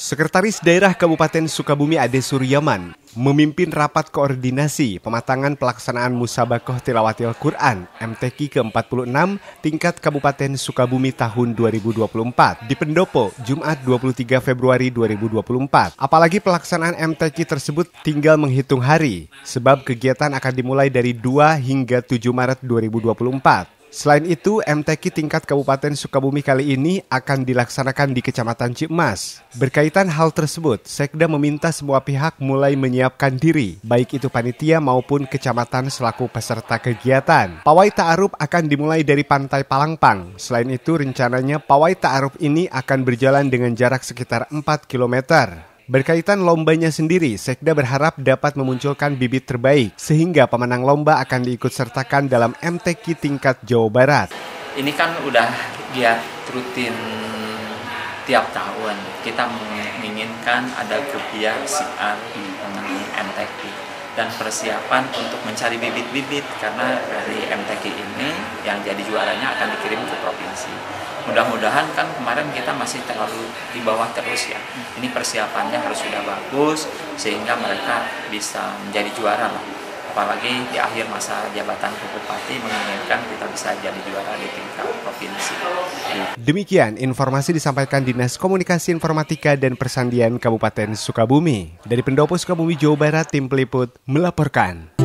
Sekretaris Daerah Kabupaten Sukabumi Ade Suryaman memimpin rapat koordinasi pematangan pelaksanaan Musabaqah Tilawatil Quran MTQ ke-46 tingkat Kabupaten Sukabumi tahun 2024 di Pendopo, Jumat 23 Februari 2024. Apalagi pelaksanaan MTQ tersebut tinggal menghitung hari, sebab kegiatan akan dimulai dari 2 hingga 7 Maret 2024. Selain itu, MTQ tingkat Kabupaten Sukabumi kali ini akan dilaksanakan di Kecamatan Cikmas. Berkaitan hal tersebut, Sekda meminta semua pihak mulai menyiapkan diri, baik itu panitia maupun kecamatan selaku peserta kegiatan. Pawai Ta'aruf akan dimulai dari Pantai Palangpang. Selain itu, rencananya pawai Ta'aruf ini akan berjalan dengan jarak sekitar 4 km. Berkaitan lombanya sendiri, Sekda berharap dapat memunculkan bibit terbaik sehingga pemenang lomba akan diikut sertakan dalam MTQ tingkat Jawa Barat. Ini kan udah giat rutin tiap tahun. Kita menginginkan ada kebiasaan mengenai MTQ dan persiapan untuk mencari bibit-bibit karena dari MTQ ini yang jadi juaranya akan dikirim ke provinsi. Mudah-mudahan kan kemarin kita masih terlalu di bawah terus ya. Ini persiapannya harus sudah bagus sehingga mereka bisa menjadi juara lah. Apalagi di akhir masa jabatan Bupati menginginkan kita bisa jadi juara di tingkat provinsi. Demikian informasi disampaikan Dinas Komunikasi Informatika dan Persandian Kabupaten Sukabumi. Dari Pendopo Sukabumi, Jawa Barat, tim peliput melaporkan.